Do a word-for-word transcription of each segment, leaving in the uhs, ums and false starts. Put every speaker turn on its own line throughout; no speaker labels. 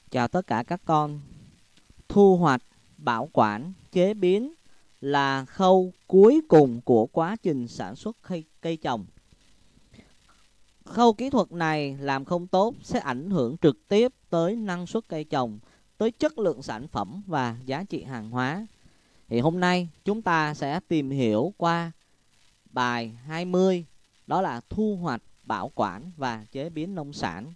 Chào tất cả các con. Thu hoạch, bảo quản, chế biến là khâu cuối cùng của quá trình sản xuất cây, cây trồng. Khâu kỹ thuật này làm không tốt sẽ ảnh hưởng trực tiếp tới năng suất cây trồng, tới chất lượng sản phẩm và giá trị hàng hóa. Thì hôm nay chúng ta sẽ tìm hiểu qua bài hai mươi, đó là thu hoạch, bảo quản và chế biến nông sản.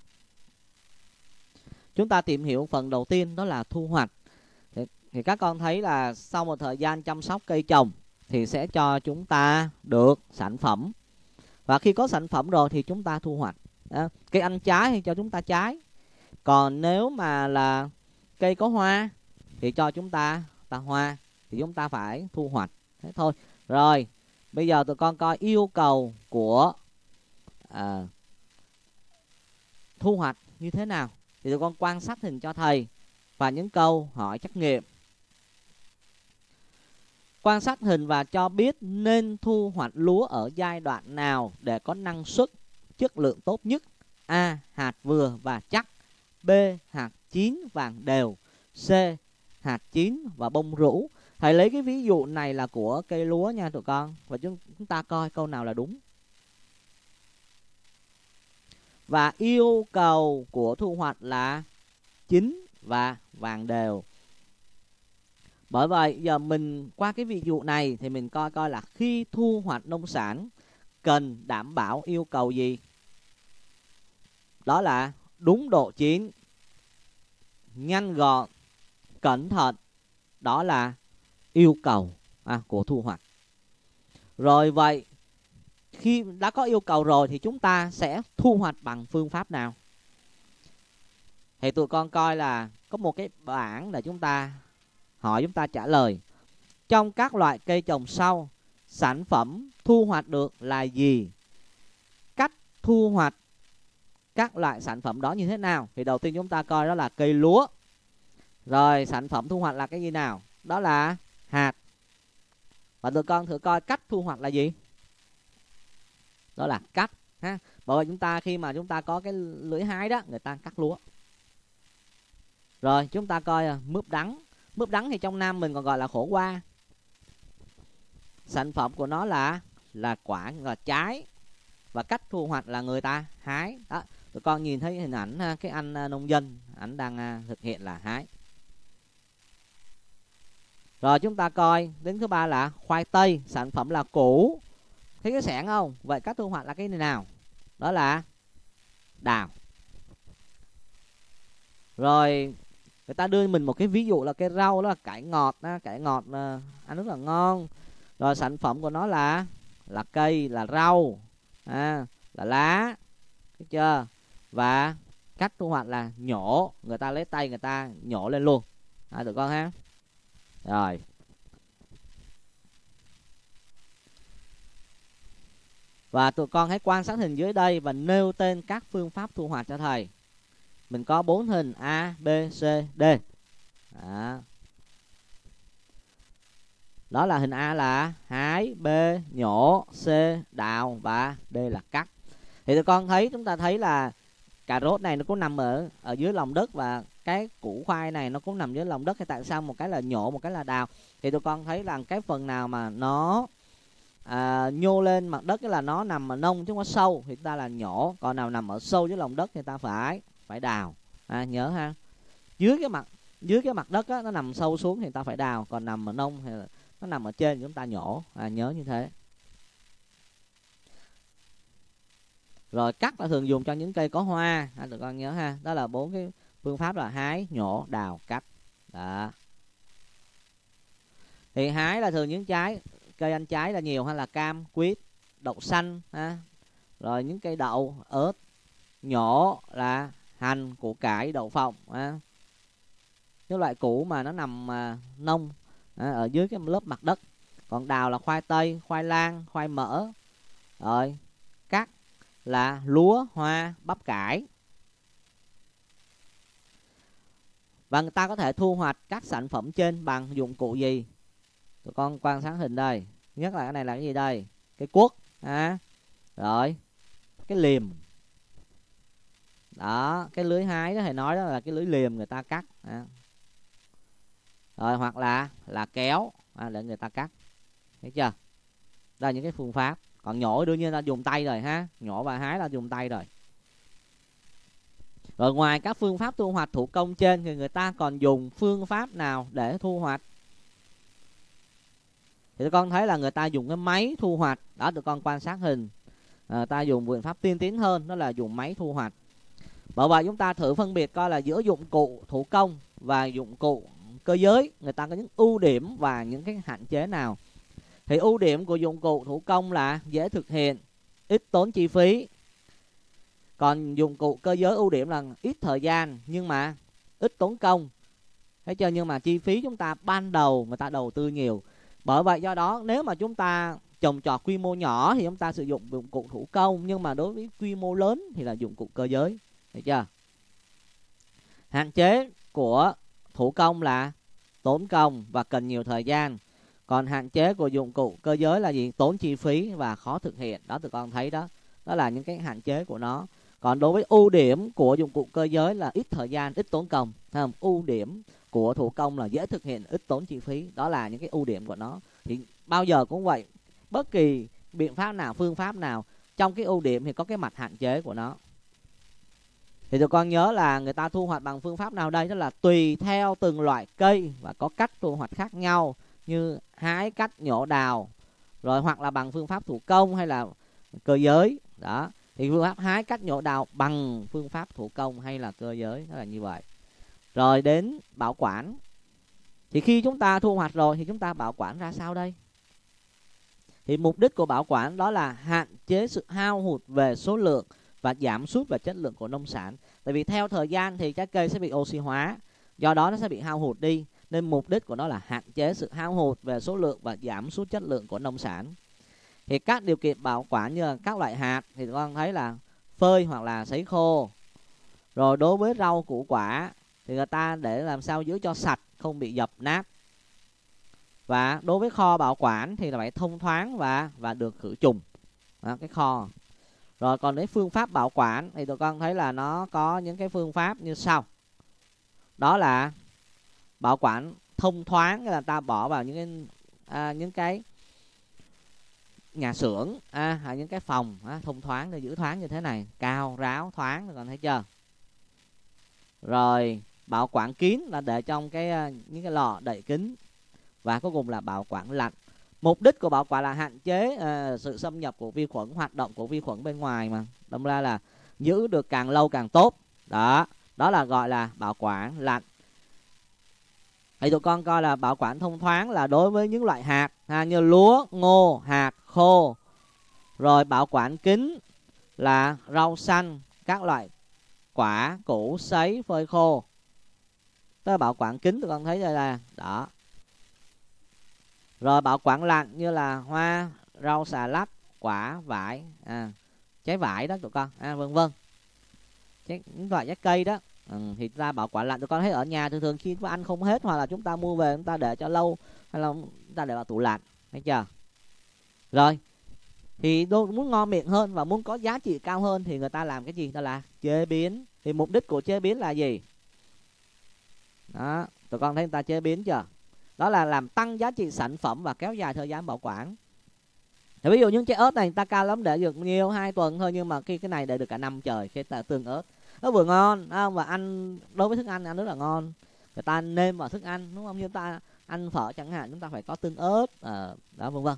Chúng ta tìm hiểu phần đầu tiên, đó là thu hoạch. Thì, thì các con thấy là sau một thời gian chăm sóc cây trồng thì sẽ cho chúng ta được sản phẩm. Và khi có sản phẩm rồi thì chúng ta thu hoạch. Đó. Cây ăn trái thì cho chúng ta trái. Còn nếu mà là cây có hoa thì cho chúng ta ta hoa, thì chúng ta phải thu hoạch. Thế thôi. Rồi, bây giờ tụi con coi yêu cầu của à, thu hoạch như thế nào. Thì tụi con quan sát hình cho thầy và những câu hỏi trắc nghiệm. Quan sát hình và cho biết nên thu hoạch lúa ở giai đoạn nào để có năng suất, chất lượng tốt nhất. A. Hạt vừa và chắc. B. Hạt chín vàng đều. C. Hạt chín và bông rũ. Thầy lấy cái ví dụ này là của cây lúa nha tụi con. Và chúng ta coi câu nào là đúng. Và yêu cầu của thu hoạch là chín và vàng đều. Bởi vậy giờ mình qua cái ví dụ này thì mình coi coi là khi thu hoạch nông sản cần đảm bảo yêu cầu gì. Đó là đúng độ chín, nhanh gọn, cẩn thận. Đó là yêu cầu à, của thu hoạch. Rồi vậy khi đã có yêu cầu rồi thì chúng ta sẽ thu hoạch bằng phương pháp nào? Thì tụi con coi là có một cái bảng để chúng ta hỏi chúng ta trả lời. Trong các loại cây trồng sau, sản phẩm thu hoạch được là gì? Cách thu hoạch các loại sản phẩm đó như thế nào? Thì đầu tiên chúng ta coi đó là cây lúa. Rồi sản phẩm thu hoạch là cái gì nào? Đó là hạt. Và tụi con thử coi cách thu hoạch là gì? Đó là cắt ha. Bởi vậy chúng ta khi mà chúng ta có cái lưỡi hái đó, người ta cắt lúa. Rồi chúng ta coi mướp đắng. Mướp đắng thì trong Nam mình còn gọi là khổ qua. Sản phẩm của nó là là quả, là trái. Và cách thu hoạch là người ta hái. Đó, tụi con nhìn thấy hình ảnh cái anh nông dân, ảnh đang thực hiện là hái. Rồi chúng ta coi đến thứ ba là khoai tây, sản phẩm là củ. Thấy cái xẻng không? Vậy cách thu hoạch là cái này nào? Đó là đào. Rồi người ta đưa mình một cái ví dụ là cái rau, đó là cải ngọt. Cải ngọt ăn rất là ngon. Rồi sản phẩm của nó là là cây, là rau, à, là lá. Thấy chưa? Và cách thu hoạch là nhổ. Người ta lấy tay người ta nhổ lên luôn. À, tụi con ha. Rồi. Và tụi con hãy quan sát hình dưới đây và nêu tên các phương pháp thu hoạch cho thầy. Mình có bốn hình A, B, C, D. Đó. Đó là hình A là hái, B nhổ, C đào và D là cắt. Thì tụi con thấy, chúng ta thấy là cà rốt này nó cũng nằm ở ở dưới lòng đất và cái củ khoai này nó cũng nằm dưới lòng đất. Thì tại sao một cái là nhổ, một cái là đào? Thì tụi con thấy là cái phần nào mà nó à, nhô lên mặt đất là nó nằm ở nông chứ không có sâu thì ta là nhổ. Còn nào nằm ở sâu dưới lòng đất thì ta phải phải đào. À, nhớ ha. Dưới cái mặt dưới cái mặt đất á, nó nằm sâu xuống thì ta phải đào. Còn nằm ở nông thì nó nằm ở trên thì chúng ta nhổ. À, nhớ như thế. Rồi cắt là thường dùng cho những cây có hoa. À, tụi con nhớ ha. Đó là bốn cái phương pháp là hái, nhổ, đào, cắt. Đó. Thì hái là thường những trái, cây ăn trái là nhiều, hay là cam, quýt, đậu xanh ha. Rồi những cây đậu, ớt. Nhổ là hành, củ cải, đậu phộng ha. Cái loại củ mà nó nằm à, nông à, ở dưới cái lớp mặt đất. Còn đào là khoai tây, khoai lang, khoai mỡ. Rồi cắt là lúa, hoa, bắp cải. Và người ta có thể thu hoạch các sản phẩm trên bằng dụng cụ gì? Tụi con quan sát hình đây. Nhất là cái này là cái gì đây? Cái cuốc. À. Rồi cái liềm. Đó, cái lưới hái đó thầy nói đó là cái lưới liềm người ta cắt. Đó. Rồi hoặc là là kéo à, để người ta cắt. Thấy chưa? Đây là những cái phương pháp. Còn nhổ đương nhiên là dùng tay rồi ha. Nhổ và hái là dùng tay rồi. Rồi ngoài các phương pháp thu hoạch thủ công trên thì người ta còn dùng phương pháp nào để thu hoạch? Thì tụi con thấy là người ta dùng cái máy thu hoạch. Đó, tụi con quan sát hình. À, ta dùng biện pháp tiên tiến hơn, đó là dùng máy thu hoạch. Bởi vậy chúng ta thử phân biệt coi là giữa dụng cụ thủ công và dụng cụ cơ giới, người ta có những ưu điểm và những cái hạn chế nào. Thì ưu điểm của dụng cụ thủ công là dễ thực hiện, ít tốn chi phí. Còn dụng cụ cơ giới ưu điểm là ít thời gian nhưng mà ít tốn công. Thấy chưa? Nhưng mà chi phí chúng ta ban đầu người ta đầu tư nhiều. Bởi vậy do đó nếu mà chúng ta trồng trọt quy mô nhỏ thì chúng ta sử dụng dụng cụ thủ công, nhưng mà đối với quy mô lớn thì là dụng cụ cơ giới. Thấy chưa? Hạn chế của thủ công là tốn công và cần nhiều thời gian. Còn hạn chế của dụng cụ cơ giới là gì? Tốn chi phí và khó thực hiện. Đó tụi con thấy đó. Đó là những cái hạn chế của nó. Còn đối với ưu điểm của dụng cụ cơ giới là ít thời gian, ít tốn công. Thấy không? Ưu điểm của thủ công là dễ thực hiện, ít tốn chi phí. Đó là những cái ưu điểm của nó. Thì bao giờ cũng vậy. Bất kỳ biện pháp nào, phương pháp nào, trong cái ưu điểm thì có cái mặt hạn chế của nó. Thì tụi con nhớ là người ta thu hoạch bằng phương pháp nào đây? Đó là tùy theo từng loại cây và có cách thu hoạch khác nhau, như hái, cắt, nhổ, đào. Rồi hoặc là bằng phương pháp thủ công hay là cơ giới. Đó. Thì phương pháp hái, cắt, nhổ, đào bằng phương pháp thủ công hay là cơ giới. Đó là như vậy. Rồi đến bảo quản. Thì khi chúng ta thu hoạch rồi thì chúng ta bảo quản ra sao đây? Thì mục đích của bảo quản đó là hạn chế sự hao hụt về số lượng và giảm sút về chất lượng của nông sản. Tại vì theo thời gian thì trái cây sẽ bị oxy hóa, do đó nó sẽ bị hao hụt đi. Nên mục đích của nó là hạn chế sự hao hụt về số lượng và giảm sút chất lượng của nông sản. Thì các điều kiện bảo quản như là các loại hạt thì các con thấy là phơi hoặc là sấy khô. Rồi đối với rau củ quả thì người ta để làm sao giữ cho sạch, không bị dập nát. Và đối với kho bảo quản thì là phải thông thoáng và và được khử trùng. Đó, cái kho. Rồi còn đến phương pháp bảo quản thì tụi con thấy là nó có những cái phương pháp như sau. Đó là bảo quản thông thoáng, là ta bỏ vào những cái à, những cái nhà xưởng à, hay những cái phòng à, thông thoáng để giữ thoáng như thế này, cao ráo thoáng, tụi con thấy chưa? Rồi bảo quản kín là để trong cái những cái lọ đậy kín. Và cuối cùng là bảo quản lạnh. Mục đích của bảo quản là hạn chế uh, sự xâm nhập của vi khuẩn, hoạt động của vi khuẩn bên ngoài mà. Đâm ra là giữ được càng lâu càng tốt. Đó, đó là gọi là bảo quản lạnh. Thì tụi con coi là bảo quản thông thoáng là đối với những loại hạt ha, như lúa, ngô, hạt khô. Rồi bảo quản kín là rau xanh, các loại quả, củ, sấy, phơi khô. Đó là bảo quản kín, tụi con thấy đây là đó. Rồi bảo quản lạnh như là hoa, rau xà lách, quả, vải, à, trái vải đó tụi con, à, vân vân. Những loại trái cây đó ừ, thì ta bảo quản lạnh. Tụi con thấy ở nhà thường thường khi chúng ta ăn không hết hoặc là chúng ta mua về chúng ta để cho lâu, hay là chúng ta để vào tủ lạnh, thấy chưa? Rồi thì muốn ngon miệng hơn và muốn có giá trị cao hơn thì người ta làm cái gì? Đó là chế biến. Thì mục đích của chế biến là gì? Đó, tụi con thấy người ta chế biến chưa? Đó là làm tăng giá trị sản phẩm và kéo dài thời gian bảo quản. Thì ví dụ những trái ớt này người ta cao lắm để được nhiều hai tuần thôi, nhưng mà khi cái này để được cả năm trời. Cái tương ớt nó vừa ngon không? Và ăn đối với thức ăn ăn rất là ngon. Người ta nêm vào thức ăn đúng không? Như chúng ta ăn phở chẳng hạn, chúng ta phải có tương ớt à, đó vân vân.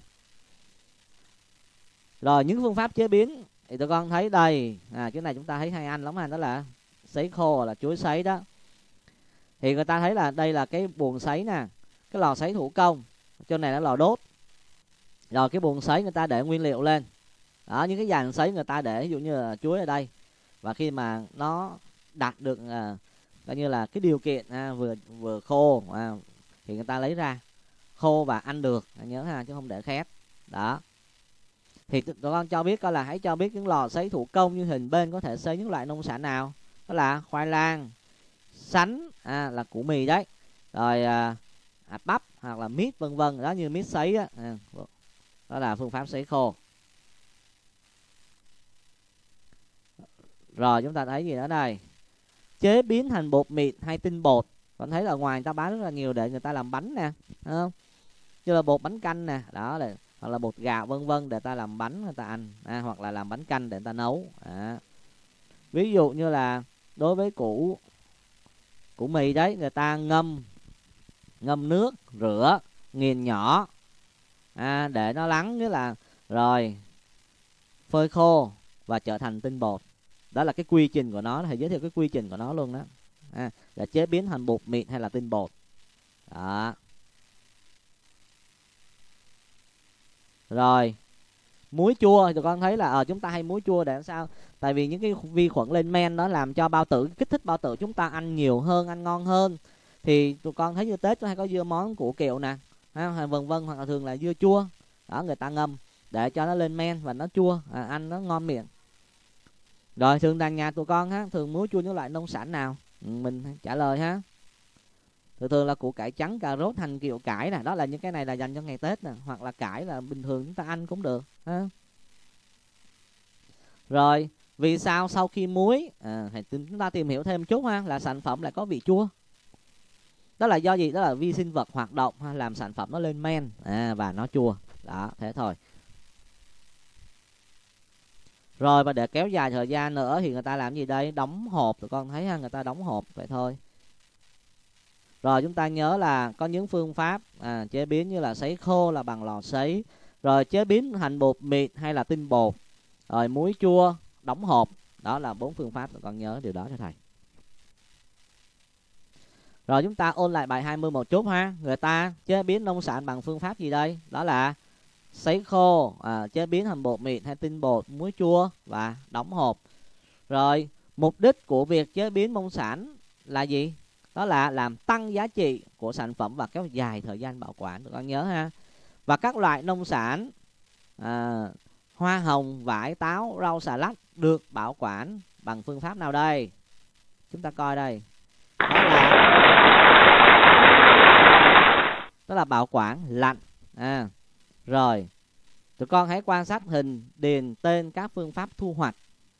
Rồi những phương pháp chế biến thì tụi con thấy đây à, cái này chúng ta thấy hay ăn lắm, đó là sấy khô, là chuối sấy đó. Thì người ta thấy là đây là cái buồng sấy nè, cái lò sấy thủ công, trên này là lò đốt. Rồi cái buồng sấy người ta để nguyên liệu lên đó, những cái dàn sấy người ta để ví dụ như là chuối ở đây. Và khi mà nó đạt được à, coi như là cái điều kiện à, vừa vừa khô à, thì người ta lấy ra khô và ăn được, nhớ ha, chứ không để khét đó. Thì tụi con cho biết coi là hãy cho biết những lò sấy thủ công như hình bên có thể sấy những loại nông sản nào. Đó là khoai lang, sắn à, là củ mì đấy, rồi à, à, bắp hoặc là mít vân vân đó, như mít sấy đó. À, đó là phương pháp sấy khô. Rồi chúng ta thấy gì nữa đây? Chế biến thành bột mịn hay tinh bột. Con thấy là ngoài người ta bán rất là nhiều để người ta làm bánh nè, đúng không? Như là bột bánh canh nè, đó là hoặc là bột gạo vân vân để ta làm bánh người ta ăn, à, hoặc là làm bánh canh để người ta nấu. À. Ví dụ như là đối với củ củ mì đấy, người ta ngâm ngâm nước, rửa, nghiền nhỏ, à, để nó lắng, nghĩa là rồi phơi khô và trở thành tinh bột. Đó là cái quy trình của nó, thầy giới thiệu cái quy trình của nó luôn đó, à, là chế biến thành bột mịn hay là tinh bột. Đó. Rồi muối chua thì tụi con thấy là ở ờ, chúng ta hay muối chua để làm sao? Tại vì những cái vi khuẩn lên men nó làm cho bao tử, kích thích bao tử chúng ta ăn nhiều hơn, ăn ngon hơn. Thì tụi con thấy như Tết hay có dưa món củ kiệu nè, ha, vân vân, hoặc là thường là dưa chua, đó người ta ngâm để cho nó lên men và nó chua, à, ăn nó ngon miệng. Rồi thường đàn nhà tụi con ha, thường muối chua những loại nông sản nào? Ừ, mình trả lời ha. Thường thường là củ cải trắng, cà rốt, hành kiệu, cải nè, đó là những cái này là dành cho ngày Tết nè, hoặc là cải là bình thường chúng ta ăn cũng được ha. Rồi vì sao sau khi muối, à, chúng ta tìm hiểu thêm chút ha, là sản phẩm lại có vị chua? Đó là do gì? Đó là vi sinh vật hoạt động ha, làm sản phẩm nó lên men, à, và nó chua. Đó, thế thôi. Rồi và để kéo dài thời gian nữa thì người ta làm gì đây? Đóng hộp, tụi con thấy ha, người ta đóng hộp vậy thôi. Rồi chúng ta nhớ là có những phương pháp à, chế biến như là sấy khô là bằng lò sấy, rồi chế biến thành bột mịn hay là tinh bột, rồi muối chua, đóng hộp. Đó là bốn phương pháp, tụi con nhớ điều đó cho thầy. Rồi chúng ta ôn lại bài hai mươi một chút ha. Người ta chế biến nông sản bằng phương pháp gì đây? Đó là sấy khô, à, chế biến thành bột mịn hay tinh bột, muối chua và đóng hộp. Rồi mục đích của việc chế biến nông sản là gì? Đó là làm tăng giá trị của sản phẩm và kéo dài thời gian bảo quản, tụi con nhớ ha. Và các loại nông sản à, hoa hồng, vải, táo, rau xà lách được bảo quản bằng phương pháp nào đây? Chúng ta coi đây. Đó là, đó là bảo quản lạnh. À, rồi tụi con hãy quan sát hình, điền tên các phương pháp thu hoạch.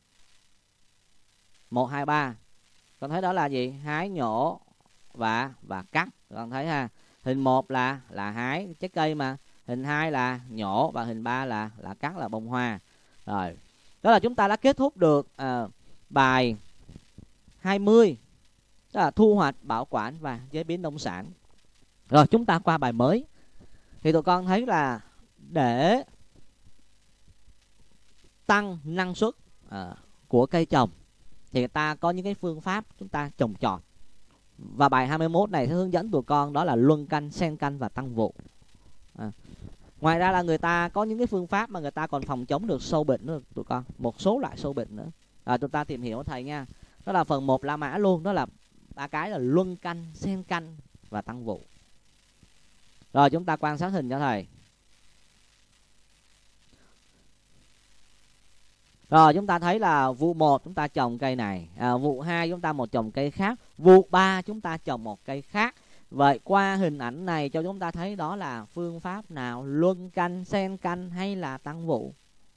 Một, hai, ba. Con thấy đó là gì? Hái, nhổ và và cắt. Tụi con thấy ha. Hình một là là hái trái cây mà, hình hai là nhổ và hình ba là là cắt, là bông hoa. Rồi. Đó là chúng ta đã kết thúc được à, bài hai mươi. Đó là thu hoạch, bảo quản và chế biến nông sản. Rồi chúng ta qua bài mới. Thì tụi con thấy là để tăng năng suất à, của cây trồng thì người ta có những cái phương pháp chúng ta trồng trọt. Và bài hai mươi mốt này sẽ hướng dẫn tụi con đó là luân canh, xen canh và tăng vụ. À. Ngoài ra là người ta có những cái phương pháp mà người ta còn phòng chống được sâu bệnh nữa tụi con, một số loại sâu bệnh nữa. À, chúng ta tìm hiểu thầy nha. Đó là phần một La Mã luôn, đó là ba cái là luân canh, xen canh và tăng vụ. Rồi chúng ta quan sát hình cho thầy. Rồi chúng ta thấy là vụ một chúng ta trồng cây này, à, vụ hai chúng ta một trồng cây khác, vụ ba chúng ta trồng một cây khác. Vậy qua hình ảnh này cho chúng ta thấy đó là phương pháp nào? Luân canh, xen canh hay là tăng vụ?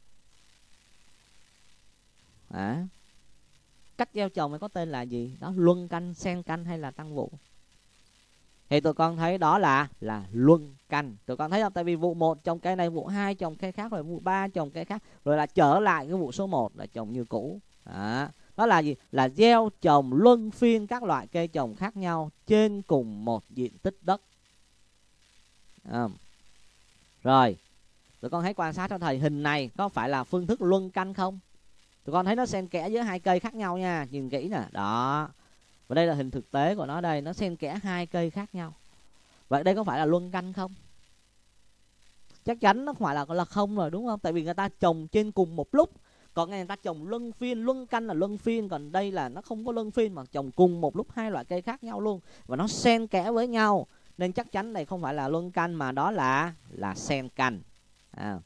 À, cách gieo trồng này có tên là gì? Đó, luân canh, xen canh hay là tăng vụ? Thì tụi con thấy đó là là luân canh. Tụi con thấy không? Tại vì vụ một trồng cây này, vụ hai trồng cây khác, rồi vụ ba trồng cây khác, rồi là trở lại cái vụ số một là trồng như cũ. Đó. Đó là gì? Là gieo trồng luân phiên các loại cây trồng khác nhau trên cùng một diện tích đất. À. Rồi tụi con hãy quan sát cho thầy, hình này có phải là phương thức luân canh không? Tụi con thấy nó xen kẽ giữa hai cây khác nhau nha, nhìn kỹ nè. Đó. Và đây là hình thực tế của nó đây, nó xen kẽ hai cây khác nhau. Vậy đây có phải là luân canh không? Chắc chắn nó không phải là là không rồi, đúng không? Tại vì người ta trồng trên cùng một lúc. Còn người ta trồng luân phiên, luân canh là luân phiên, còn đây là nó không có luân phiên mà trồng cùng một lúc hai loại cây khác nhau luôn, và nó xen kẽ với nhau, nên chắc chắn đây không phải là luân canh mà đó là là xen canh. À.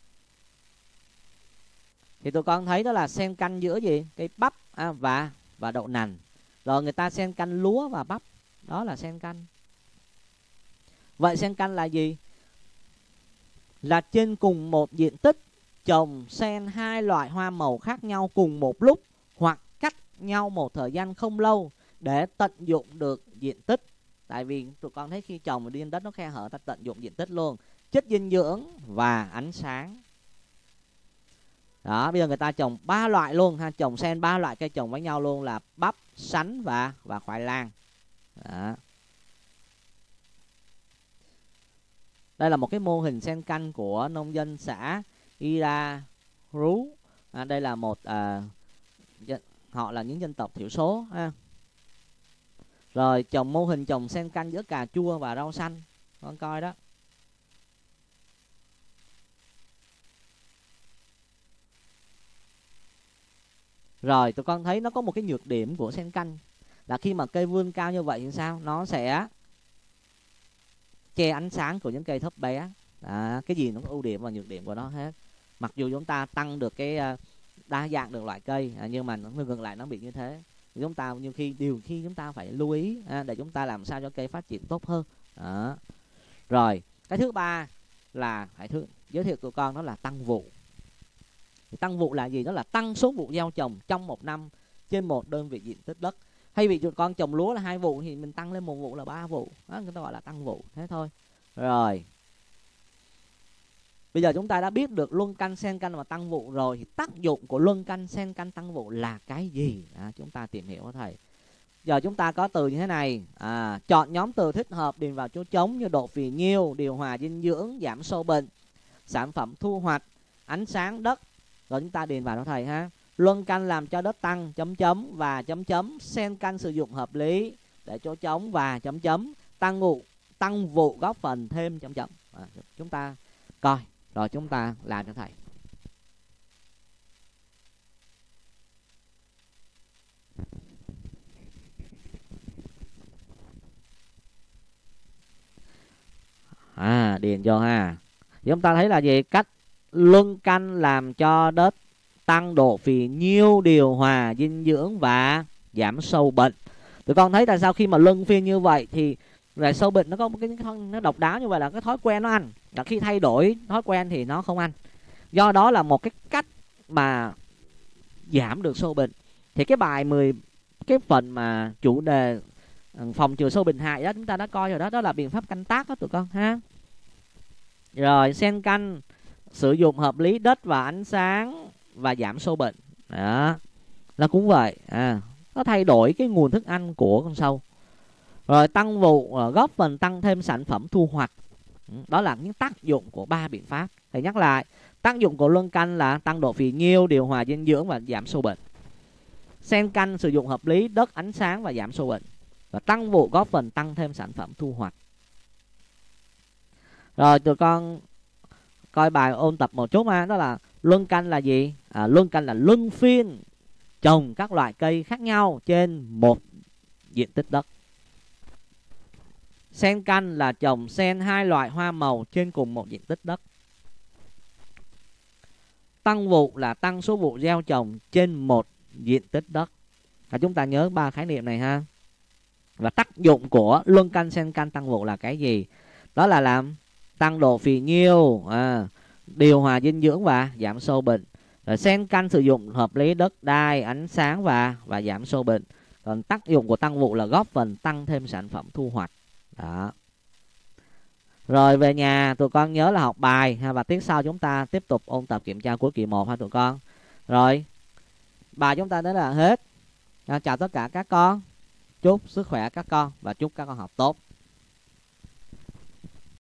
Thì tụi con thấy đó là xen canh giữa gì? Cây bắp à, và và đậu nành. Rồi người ta xen canh lúa và bắp, đó là xen canh. Vậy xen canh là gì? Là trên cùng một diện tích trồng xen hai loại hoa màu khác nhau cùng một lúc, hoặc nhau một thời gian không lâu để tận dụng được diện tích. Tại vì tụi con thấy khi trồng đi đất nó khe hở, ta tận dụng diện tích luôn, chất dinh dưỡng và ánh sáng. Đó, bây giờ người ta trồng ba loại luôn ha, trồng xen ba loại cây trồng với nhau luôn là bắp, sắn và và khoai lang. Đó. Đây là một cái mô hình xen canh của nông dân xã Ira Rú. À, đây là một à, họ là những dân tộc thiểu số ha. Rồi trồng mô hình trồng xen canh giữa cà chua và rau xanh, con coi đó. Rồi tụi con thấy nó có một cái nhược điểm của xen canh là khi mà cây vươn cao như vậy thì sao? Nó sẽ che ánh sáng của những cây thấp bé. Đó, cái gì nó có ưu điểm và nhược điểm của nó hết. Mặc dù chúng ta tăng được cái đa dạng được loại cây, nhưng mà nó ngược lại nó bị như thế. Chúng ta nhiều khi điều khi chúng ta phải lưu ý để chúng ta làm sao cho cây phát triển tốt hơn. Đó. Rồi cái thứ ba là phải thứ giới thiệu tụi con, đó là tăng vụ. Tăng vụ là gì? Đó là tăng số vụ gieo trồng trong một năm trên một đơn vị diện tích đất. Hay vì tụi con trồng lúa là hai vụ thì mình tăng lên một vụ là ba vụ. Đó, người ta gọi là tăng vụ, thế thôi. Rồi bây giờ chúng ta đã biết được luân canh, xen canh và tăng vụ rồi, thì tác dụng của luân canh, xen canh, tăng vụ là cái gì? À, chúng ta tìm hiểu thầy. Giờ chúng ta có từ như thế này, à, chọn nhóm từ thích hợp điền vào chỗ trống như độ phì nhiêu, điều hòa dinh dưỡng, giảm sâu bệnh, sản phẩm thu hoạch, ánh sáng đất. Rồi chúng ta điền vào đó thầy ha. Luân canh làm cho đất tăng, chấm chấm và chấm chấm. Xen canh sử dụng hợp lý để chỗ trống và chấm chấm. Tăng vụ, tăng vụ góp phần thêm chấm chấm. À, chúng ta coi rồi chúng ta làm cho thầy. À, điền vô ha. Chúng ta thấy là gì? Cách luân canh làm cho đất tăng độ phì nhiêu, điều hòa dinh dưỡng và giảm sâu bệnh. Tụi con thấy tại sao khi mà luân phiên như vậy thì là sâu bệnh nó có một cái nó độc đáo như vậy, là cái thói quen nó ăn. Là khi thay đổi thói quen thì nó không ăn. Do đó là một cái cách mà giảm được sâu bệnh. Thì cái bài mười cái phần mà chủ đề phòng trừ sâu bệnh hại đó chúng ta đã coi rồi đó, đó là biện pháp canh tác đó tụi con ha. Rồi xen canh sử dụng hợp lý đất và ánh sáng và giảm sâu bệnh. Đó. Nó cũng vậy, à, nó thay đổi cái nguồn thức ăn của con sâu. Rồi tăng vụ góp phần tăng thêm sản phẩm thu hoạch. Đó là những tác dụng của ba biện pháp. Thầy nhắc lại, tác dụng của luân canh là tăng độ phì nhiêu, điều hòa dinh dưỡng và giảm sâu bệnh. Xen canh sử dụng hợp lý đất, ánh sáng và giảm sâu bệnh. Và tăng vụ góp phần tăng thêm sản phẩm thu hoạch. Rồi tụi con coi bài ôn tập một chút ha. Đó là luân canh là gì? À, luân canh là luân phiên trồng các loại cây khác nhau trên một diện tích đất. Xen canh là trồng xen hai loại hoa màu trên cùng một diện tích đất. Tăng vụ là tăng số vụ gieo trồng trên một diện tích đất. À, chúng ta nhớ ba khái niệm này ha. Và tác dụng của luân canh, xen canh, tăng vụ là cái gì? Đó là làm tăng độ phì nhiêu, à, điều hòa dinh dưỡng và giảm sâu bệnh. Rồi xen canh sử dụng hợp lý đất đai, ánh sáng và và giảm sâu bệnh. Còn tác dụng của tăng vụ là góp phần tăng thêm sản phẩm thu hoạch. Đó. Rồi về nhà tụi con nhớ là học bài ha, và tiết sau chúng ta tiếp tục ôn tập kiểm tra cuối kỳ một ha tụi con. Rồi bài chúng ta đến là hết. À, chào tất cả các con. Chúc sức khỏe các con và chúc các con học tốt.